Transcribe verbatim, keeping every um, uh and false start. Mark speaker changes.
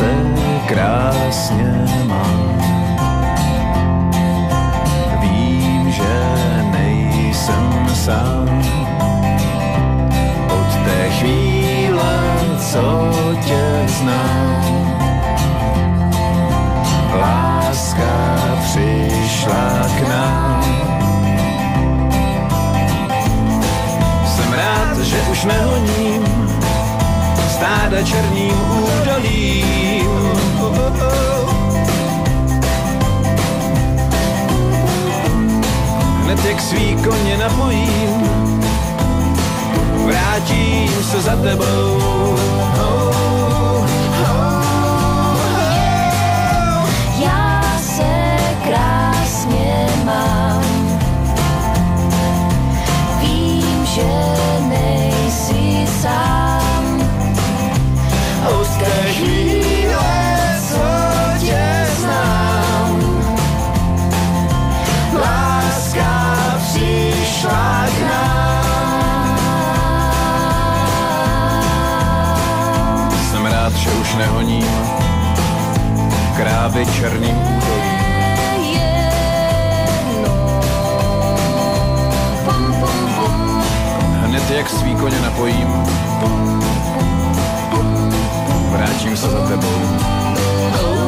Speaker 1: se krásně mám. Vím, že nejsem sám. Od té chvíle, co tě znám, láska přišla k nám. Jsem rád, že už nehoním stáda černým údolím. Hned jak svý koně napojím, vrátím se za tebou.
Speaker 2: Já se krásně mám. Vím, že nejsi sám.
Speaker 1: Od té chvíle, co tě znám, láska přišla k nám. Jsem rád, že už nehoním krávy černým údolím. Hned jak svý koně napojím, vrátím se za tebou.